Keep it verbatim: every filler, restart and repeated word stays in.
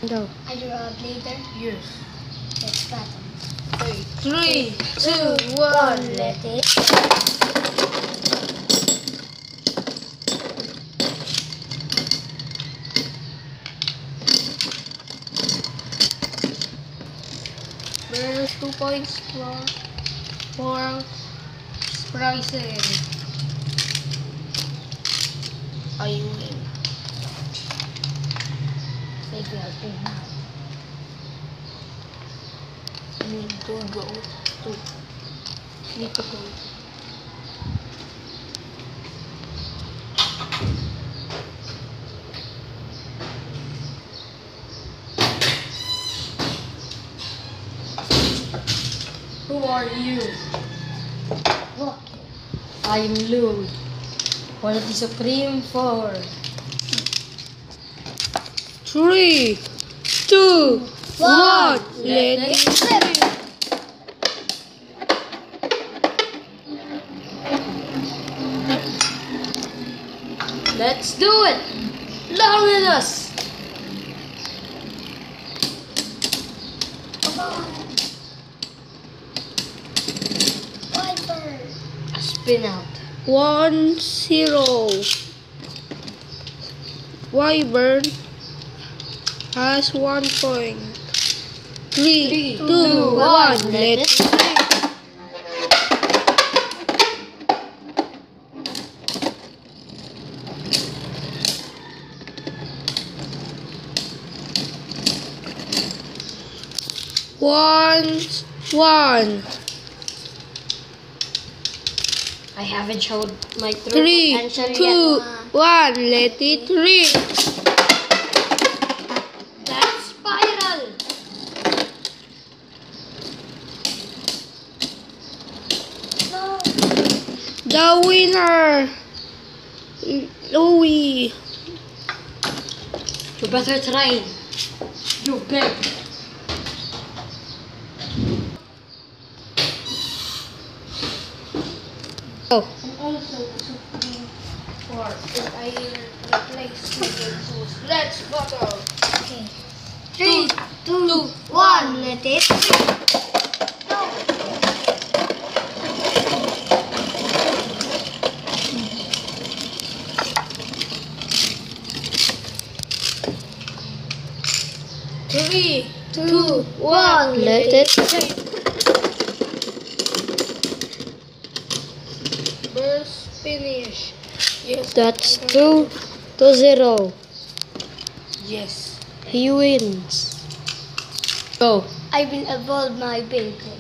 Go. I draw a later. Yes. Let's button. Three, two, One, one. let it. There's two points for for pricing. I win. Take your thing now. Need to go to. Need to go. Who are you? Walk. I am Lou. One of the Supreme Four. Three, two, One. Let it Slip. Let's do it! Long with us! Come on. Viper. Spin out. one zero. Wyvern has one point. Three, Three, two, two, one. one. Let Let it. One, one. I haven't showed my true Three, potential two, yet. one. Let it rip. That's spiral! No. The winner, Louis. You better try. You beg. Oh. And also the Supreme Four. If I replace the Jesus, let's battle. Okay. Three, two, one. Let it. No. Three, Two, one. Let it. Burst finish. Yes. That's two to zero. Yes. He wins. Go. I will evolve my Beyblade.